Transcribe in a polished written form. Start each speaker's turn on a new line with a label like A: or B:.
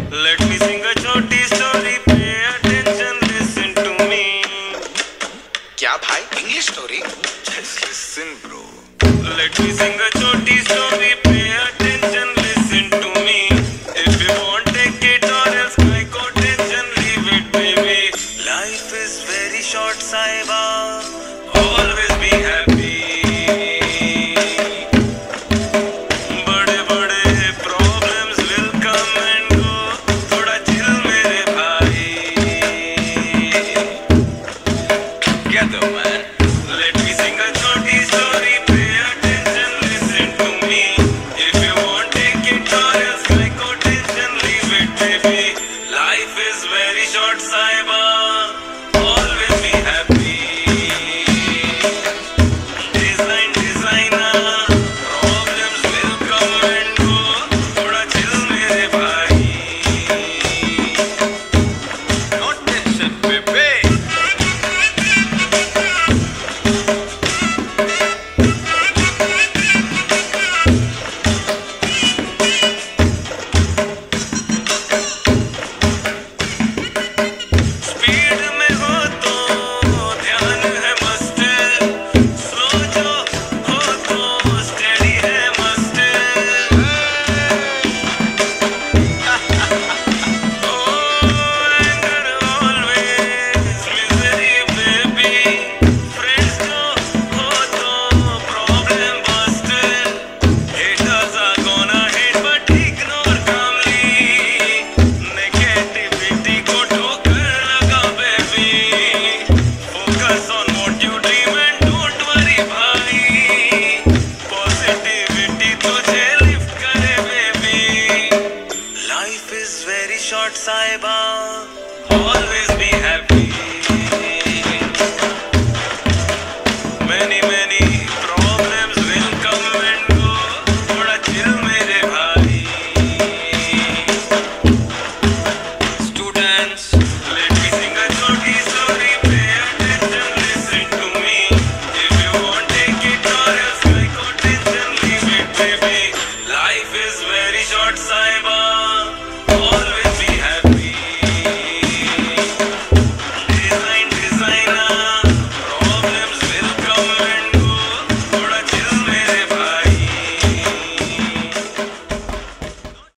A: Let me sing a chhoti story. Pay attention, listen to me.
B: क्या भाई English story?
A: Just listen, bro. Let me sing a chhoti story. Pay attention, listen to me. If you want, take it, or else cry, go attention, leave it, baby. Life is very short, Saiba. Always be happy. Saiba, always be happy.